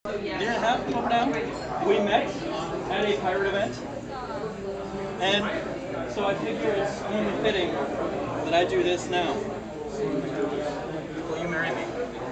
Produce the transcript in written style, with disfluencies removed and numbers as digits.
Year and a half, come down. We met at a pirate event, and so I figure it's only fitting that I do this now. Will you marry me?